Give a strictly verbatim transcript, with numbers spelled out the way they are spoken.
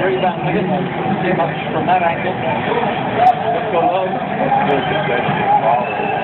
very bad. Look at that. From that angle. Let's go low.